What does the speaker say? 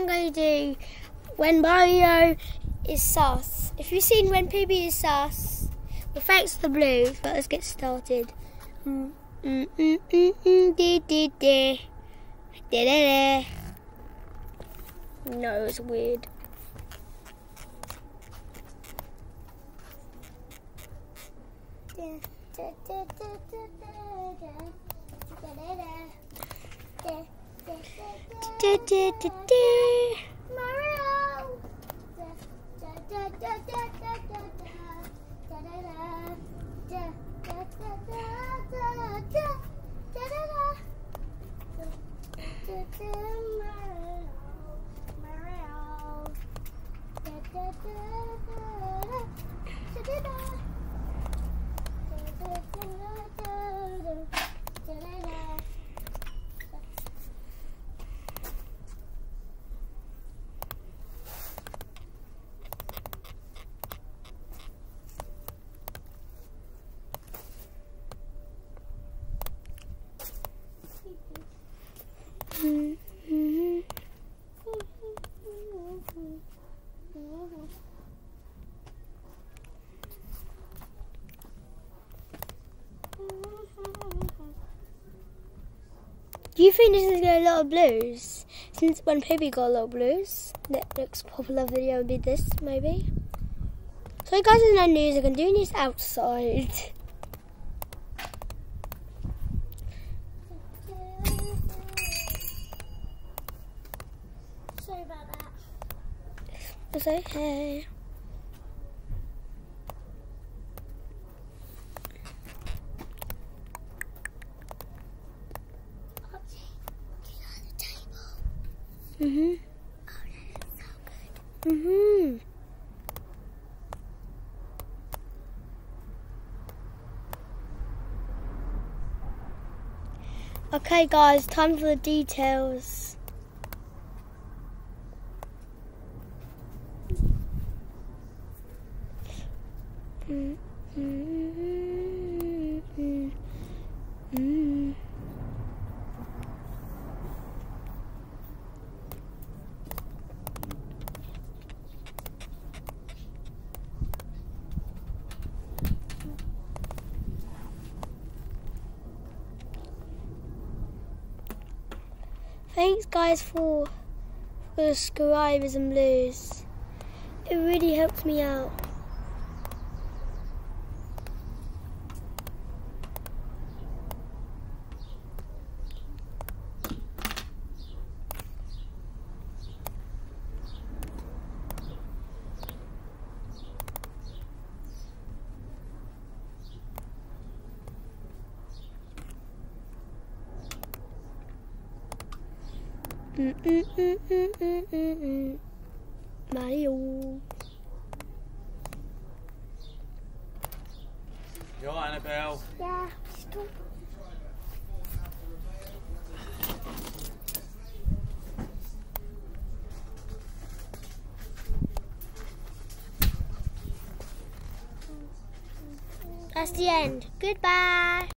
I'm going to do when Mario is sus. If you've seen when Poopy is sus, well, thanks to the blues, but let's get started. No, it's weird. Do you think this is going to get a lot of blues? Since when Poopy got a lot of blues, the next popular video would be this, maybe. So guys, in the news, I'm doing this outside. Sorry about that. It's okay. Mhm. Oh, that is so good. Mhm. Okay, guys, time for the details. Thanks guys for the subscribers and blues. It really helps me out. Mario. You alright, Annabelle? Yeah, stop. That's the end. Goodbye.